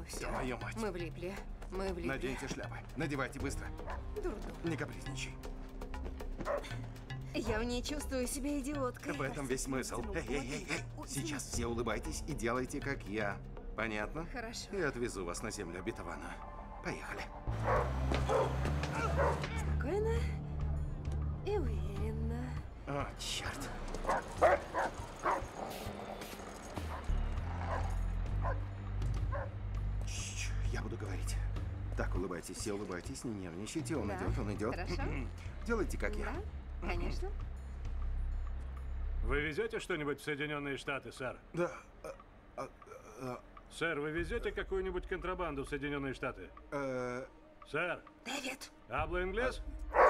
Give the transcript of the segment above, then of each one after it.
все. Твою мать. Мы влипли. Мы влипли. Наденьте шляпы. Надевайте быстро. Дурдом. Не капризничай. Я в ней чувствую себя идиоткой. В этом весь смысл. Эй. Сейчас все улыбайтесь и делайте, как я. Понятно? Хорошо. Я отвезу вас на землю обетованную. Поехали. Спокойно и уверенно. О, черт. Я буду говорить. Так, улыбайтесь, все улыбайтесь, не нервничайте. Он Да, идет, он идет. хорошо. Делайте, как я. Да, конечно. Вы везете что-нибудь в Соединенные Штаты, сэр? Да. Сэр, вы везете какую-нибудь контрабанду в Соединенные Штаты? Сэр, Дэвид! habla инглес?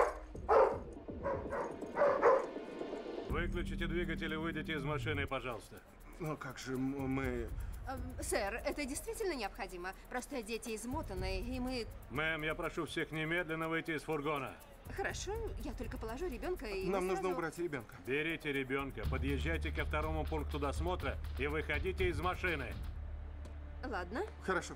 Выключите двигатель и выйдите из машины, пожалуйста. Ну как же мы... Сэр, это действительно необходимо. Просто дети измотаны, и мы... Мэм, я прошу всех немедленно выйти из фургона. Хорошо, я только положу ребенка и... Нам мы нужно сразу- убрать ребенка. Берите ребенка, подъезжайте ко второму пункту досмотра и выходите из машины. Ладно, Хорошо.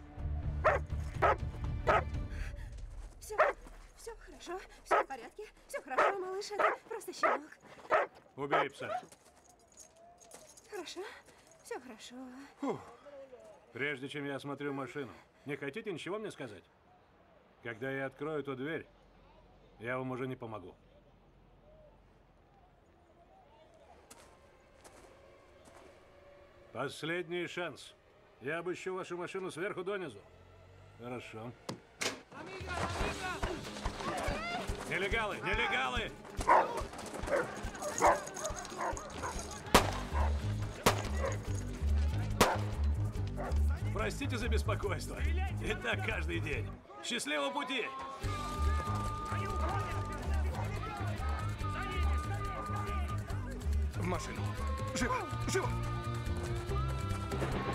все хорошо, все в порядке, все хорошо, малыш, это просто щенок. Убери пса. Хорошо, все хорошо. Прежде чем я осмотрю машину, не хотите ничего мне сказать? Когда я открою эту дверь, я вам уже не помогу. Последний шанс. Я обыщу вашу машину сверху донизу. Хорошо. Нелегалы! Нелегалы! Простите за беспокойство. И так каждый день. Счастливого пути! В машину. Живо! Живо!